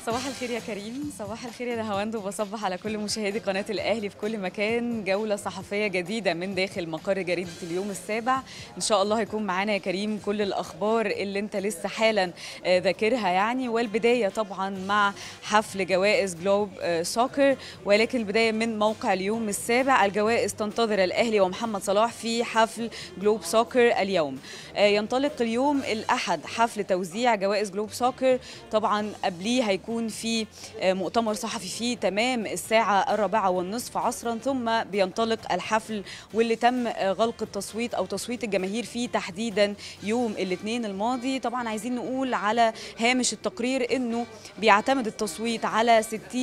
صباح الخير يا كريم، صباح الخير يا نهاوند، وبصبح على كل مشاهدي قناة الأهلي في كل مكان. جولة صحفية جديدة من داخل مقر جريدة اليوم السابع. إن شاء الله هيكون معانا يا كريم كل الأخبار اللي أنت لسه حالا ذاكرها يعني. والبداية طبعا مع حفل جوائز جلوب سوكر، ولكن البداية من موقع اليوم السابع. الجوائز تنتظر الأهلي ومحمد صلاح في حفل جلوب سوكر اليوم. ينطلق اليوم الأحد حفل توزيع جوائز جلوب سوكر. طبعا قبليه هيكون في مؤتمر صحفي في تمام الساعة 4:30 عصرا، ثم بينطلق الحفل واللي تم غلق التصويت أو تصويت الجماهير فيه تحديدا يوم الاثنين الماضي. طبعا عايزين نقول على هامش التقرير أنه بيعتمد التصويت على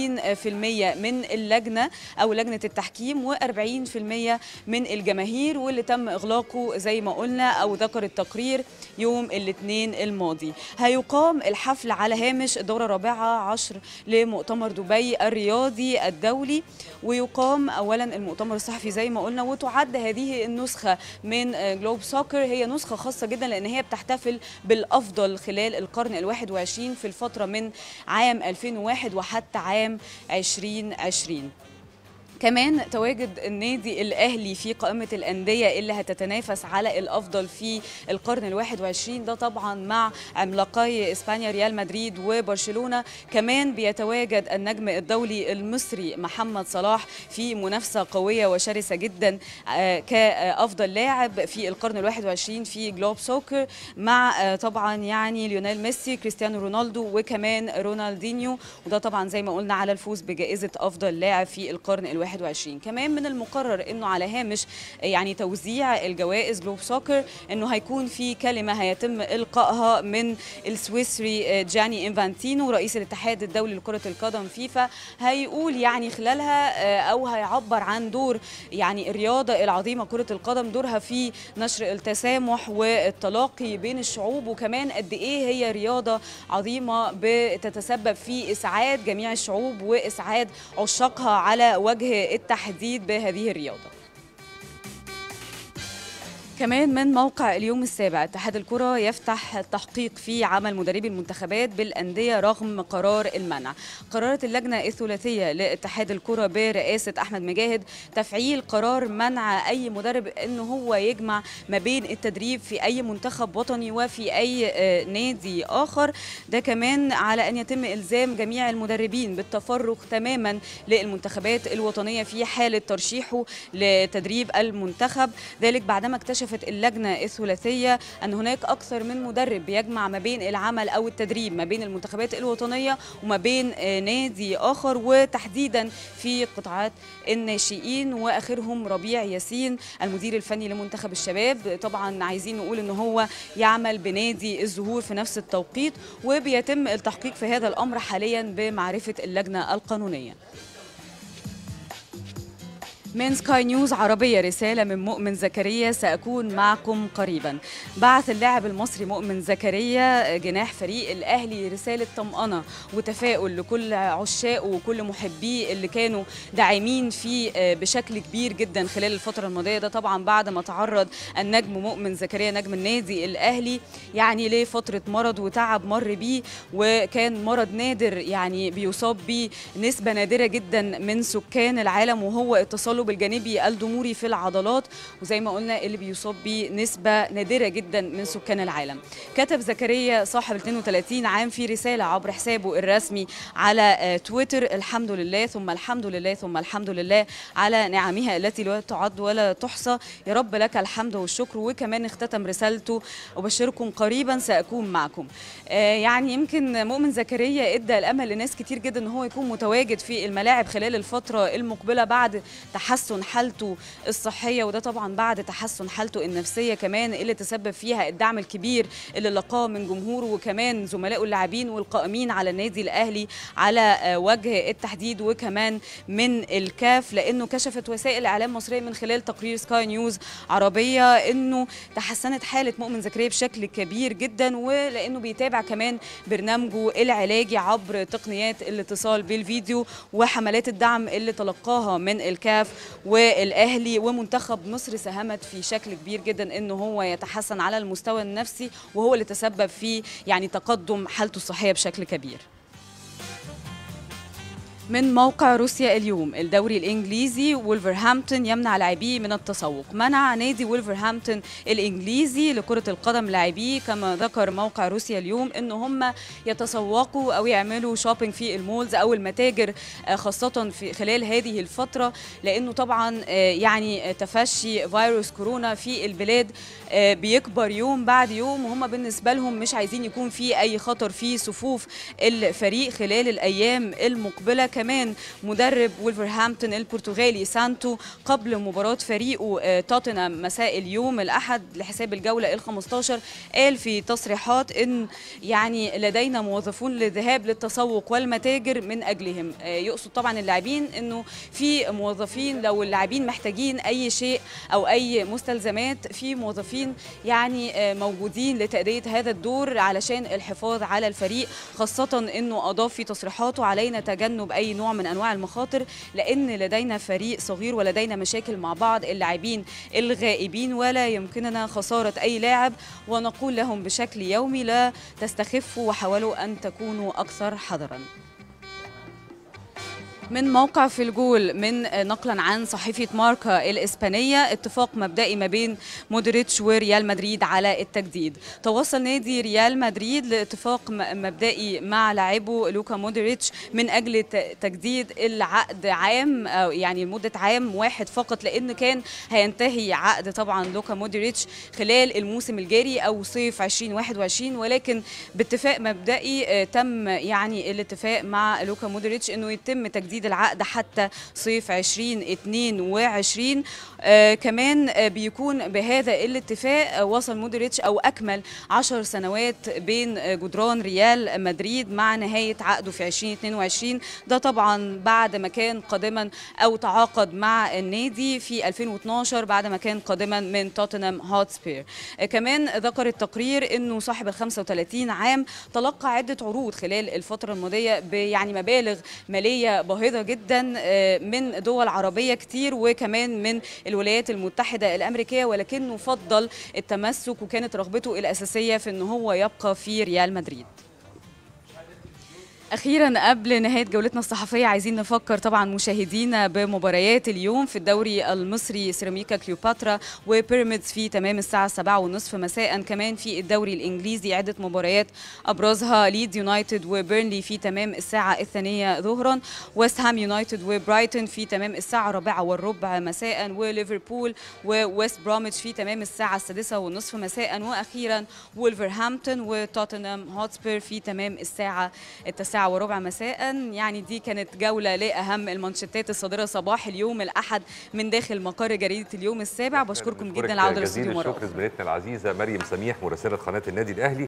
60% من اللجنة أو لجنة التحكيم و40% من الجماهير، واللي تم إغلاقه زي ما قلنا أو ذكر التقرير يوم الاثنين الماضي. هيقام الحفل على هامش الدورة 14 لمؤتمر دبي الرياضي الدولي، ويقام اولا المؤتمر الصحفي زي ما قلنا. وتعد هذه النسخه من جلوب سوكر هي نسخه خاصه جدا، لان هي بتحتفل بالافضل خلال القرن ال21 في الفتره من عام 2001 وحتى عام 2020. كمان تواجد النادي الأهلي في قائمة الأندية اللي هتتنافس على الأفضل في القرن ال21، ده طبعا مع عملاقي إسبانيا ريال مدريد وبرشلونة. كمان بيتواجد النجم الدولي المصري محمد صلاح في منافسة قوية وشرسة جدا كأفضل لاعب في القرن ال21 في جلوب سوكر، مع طبعا يعني ليونيل ميسي، كريستيانو رونالدو، وكمان رونالدينيو، وده طبعا زي ما قلنا على الفوز بجائزة أفضل لاعب في القرن ال21. كمان من المقرر انه على هامش يعني توزيع الجوائز جلوب سوكر انه هيكون في كلمه هيتم القائها من السويسري جاني انفانتينو رئيس الاتحاد الدولي لكره القدم فيفا. هيقول يعني خلالها او هيعبر عن دور يعني الرياضه العظيمه كره القدم، دورها في نشر التسامح والتلاقي بين الشعوب، وكمان قد ايه هي رياضه عظيمه بتتسبب في اسعاد جميع الشعوب واسعاد عشاقها على وجه التحديد بهذه الرياضة. كمان من موقع اليوم السابع، اتحاد الكرة يفتح التحقيق في عمل مدربي المنتخبات بالأندية رغم قرار المنع. قررت اللجنة الثلاثية لاتحاد الكرة برئاسة أحمد مجاهد تفعيل قرار منع أي مدرب أنه هو يجمع ما بين التدريب في أي منتخب وطني وفي أي نادي آخر. ده كمان على أن يتم إلزام جميع المدربين بالتفرغ تماما للمنتخبات الوطنية في حالة ترشيحه لتدريب المنتخب. ذلك بعدما اكتشفت اللجنة الثلاثية أن هناك أكثر من مدرب بيجمع ما بين العمل أو التدريب ما بين المنتخبات الوطنية وما بين نادي آخر، وتحديدا في قطاعات الناشئين، وآخرهم ربيع ياسين المدير الفني لمنتخب الشباب. طبعا عايزين نقول أنه هو يعمل بنادي الزهور في نفس التوقيت، وبيتم التحقيق في هذا الأمر حاليا بمعرفة اللجنة القانونية. من سكاي نيوز عربية رسالة من مؤمن زكريا: سأكون معكم قريبا. بعث اللاعب المصري مؤمن زكريا جناح فريق الأهلي رسالة طمأنة وتفاؤل لكل عشاقه وكل محبيه اللي كانوا داعمين فيه بشكل كبير جدا خلال الفترة الماضية. ده طبعا بعد ما تعرض النجم مؤمن زكريا نجم النادي الأهلي يعني لفترة مرض وتعب مر بيه، وكان مرض نادر يعني بيصاب بيه نسبة نادرة جدا من سكان العالم، وهو التصلب الجانبي الضموري في العضلات، وزي ما قلنا اللي بيصاب به نسبة نادرة جدا من سكان العالم. كتب زكريا صاحب 32 عام في رسالة عبر حسابه الرسمي على تويتر: الحمد لله ثم الحمد لله ثم الحمد لله على نعمها التي لا تعد ولا تحصى، يا رب لك الحمد والشكر. وكمان اختتم رسالته: أبشركم قريبا سأكون معكم. يعني يمكن مؤمن زكريا ادى الامل لناس كتير جدا ان هو يكون متواجد في الملاعب خلال الفترة المقبلة بعد تحسن حالته الصحية، وده طبعا بعد تحسن حالته النفسية كمان اللي تسبب فيها الدعم الكبير اللي لقاه من جمهوره وكمان زملائه اللاعبين والقائمين على النادي الأهلي على وجه التحديد، وكمان من الكاف، لأنه كشفت وسائل الإعلام مصرية من خلال تقرير سكاي نيوز عربية أنه تحسنت حالة مؤمن زكريا بشكل كبير جدا، ولأنه بيتابع كمان برنامجه العلاجي عبر تقنيات الاتصال بالفيديو وحملات الدعم اللي تلقاها من الكاف والأهلي ومنتخب مصر. ساهمت في شكل كبير جدا انه هو يتحسن على المستوى النفسي، وهو اللي تسبب في يعني تقدم حالته الصحية بشكل كبير. من موقع روسيا اليوم، الدوري الإنجليزي وولفرهامبتون يمنع لاعبيه من التسوق. منع نادي وولفرهامبتون الإنجليزي لكرة القدم لاعبيه كما ذكر موقع روسيا اليوم إن هم يتسوقوا أو يعملوا شوبينج في المولز أو المتاجر، خاصة في خلال هذه الفترة، لأنه طبعا يعني تفشي فيروس كورونا في البلاد بيكبر يوم بعد يوم، وهم بالنسبة لهم مش عايزين يكون في أي خطر في صفوف الفريق خلال الأيام المقبلة. كمان مدرب وولفرهامبتون البرتغالي سانتو قبل مباراة فريقه توتنهام مساء اليوم الأحد لحساب الجولة ال15 قال في تصريحات إن يعني لدينا موظفون للذهاب للتسوق والمتاجر من أجلهم. يقصد طبعا اللاعبين إنه في موظفين لو اللاعبين محتاجين أي شيء أو أي مستلزمات، في موظفين يعني موجودين لتأدية هذا الدور علشان الحفاظ على الفريق، خاصة إنه أضاف في تصريحاته علينا تجنب أي نوع من أنواع المخاطر لأن لدينا فريق صغير ولدينا مشاكل مع بعض اللاعبين الغائبين ولا يمكننا خسارة أي لاعب، ونقول لهم بشكل يومي لا تستخفوا وحاولوا أن تكونوا أكثر حذراً. من موقع في الجول، من نقلا عن صحيفة ماركا الإسبانية، اتفاق مبدئي ما بين مودريتش وريال مدريد على التجديد. توصل نادي ريال مدريد لاتفاق مبدئي مع لاعبه لوكا مودريتش من أجل تجديد العقد عام، أو يعني لمدة عام واحد فقط، لأن كان هينتهي عقد طبعا لوكا مودريتش خلال الموسم الجاري أو صيف 2021، ولكن باتفاق مبدئي تم يعني الاتفاق مع لوكا مودريتش أنه يتم تجديد العقد حتى صيف 2022. كمان بيكون بهذا الاتفاق وصل مودريتش أو أكمل 10 سنوات بين جدران ريال مدريد مع نهاية عقده في 2022. ده طبعا بعد ما كان قادما أو تعاقد مع النادي في 2012 بعد ما كان قادما من توتنهام هوتسبير. كمان ذكر التقرير أنه صاحب ال 35 عام تلقى عدة عروض خلال الفترة الماضية يعني مبالغ مالية باهظة جدا من دول عربية كتير وكمان من الولايات المتحدة الأمريكية، ولكنه فضل التمسك وكانت رغبته الأساسية في أنه هو يبقى في ريال مدريد. أخيرا قبل نهاية جولتنا الصحفية عايزين نفكر طبعا مشاهدينا بمباريات اليوم في الدوري المصري، سيراميكا كليوباترا وبيراميدز في تمام الساعة 7:30 مساء. كمان في الدوري الإنجليزي عدة مباريات أبرزها ليد يونايتد وبيرنلي في تمام الساعة 2 ظهرا، ويست هام يونايتد وبرايتون في تمام الساعة 4:15 مساء، وليفربول وويست بروميتش في تمام الساعة 6:30 مساء، وأخيرا وولفرهامبتون وتوتنهام هوتسبير في تمام الساعة 9:15 مساء. يعني دي كانت جولة لأهم المانشيتات الصادرة صباح اليوم الأحد من داخل مقر جريدة اليوم السابع. بشكركم جدا على العودة للاستوديو مرة أخرى. شكرا زميلتنا العزيزة مريم سميح مراسلة قناة النادي الأهلي.